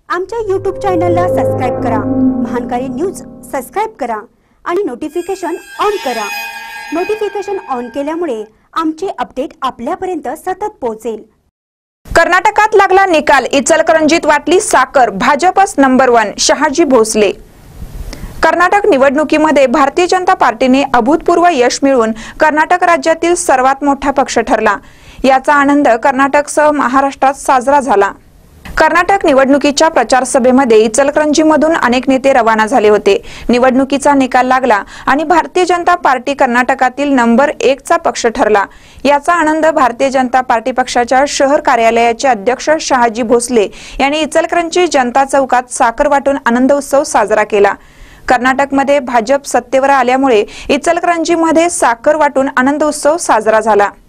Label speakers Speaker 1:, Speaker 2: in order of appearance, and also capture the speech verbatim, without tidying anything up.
Speaker 1: आमच्या यूट्यूब चॅनलला सबस्क्राइब करा, महानकारी न्यूज सबस्क्राइब करा आणि नोटिफिकेशन ऑन करा। नोटिफिकेशन ऑन केल्यामुळे आमचे अपडेट आपल्यापर्यंत सतत पोहोचेल।
Speaker 2: कर्नाटकात लागला निकाल, इचलकरंजीत वाटली साखर, भाजपच नंबर वन, शहाजी भोसले। कर्नाटक निवडणुकीमध्ये भारतीय जनता पार्टीने अभूतपूर्व यश मिळवून कर्नाटक राज्यातील सर्वात मोठा पक्ष ठरला। याचा आनंद कर्नाटकसह महाराष्ट्रात साजरा झाला। कर्नाटक निवडणुकीच्या प्रचार सभेमध्ये इचलकरंजीमधून अनेक नेते रवाना झाले होते। निवडणुकीचा निकाल लागला आणि भारतीय जनता पार्टी कर्नाटकातील नंबर एक चा पक्ष ठरला। याचा आनंद भारतीय जनता पार्टी पक्षाच्या शहर कार्यालयाचे अध्यक्ष शहाजी भोसले यांनी इचलकरंजी जनता चौकात साखर वाटून आनंद उत्सव साजरा केला। कर्नाटकमध्ये भाजप सत्तेवर आल्यामुळे इचलकरंजीमध्ये साखर वाटून आनंद उत्सव साजरा झाला।